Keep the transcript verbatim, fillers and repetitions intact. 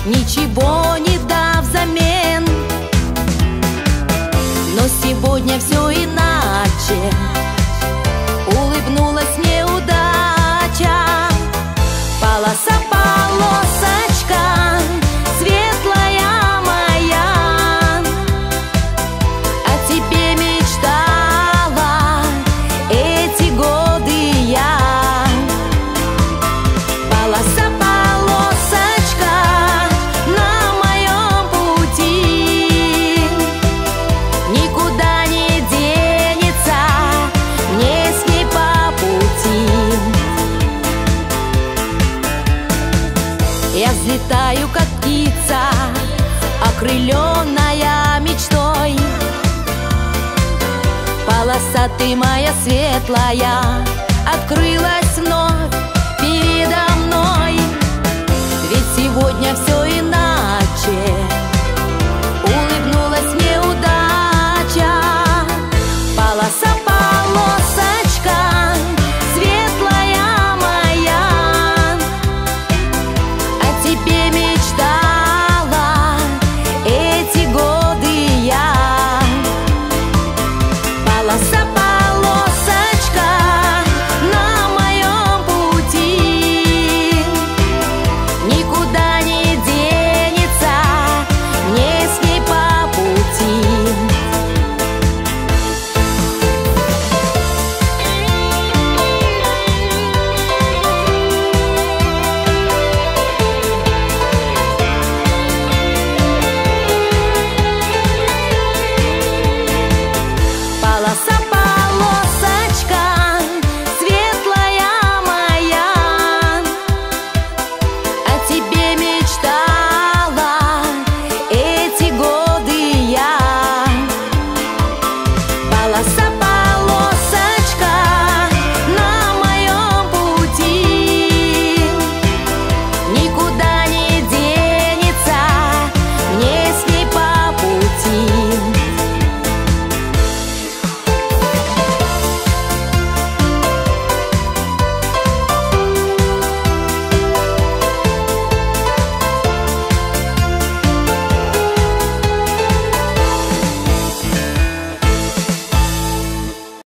ничего не дав взамен. Но сегодня все иначе, улыбнулась мне удача. Полоса, полосочка, светлая моя, о тебе мечтала эти годы я. Полоса, полосочка на моем пути, никуда не денется мне с ней по пути. Я взлетаю, как птица, окрыленная мечтой. Полоса, ты моя светлая, открылась вновь передо мной. Ведь сегодня все иначе,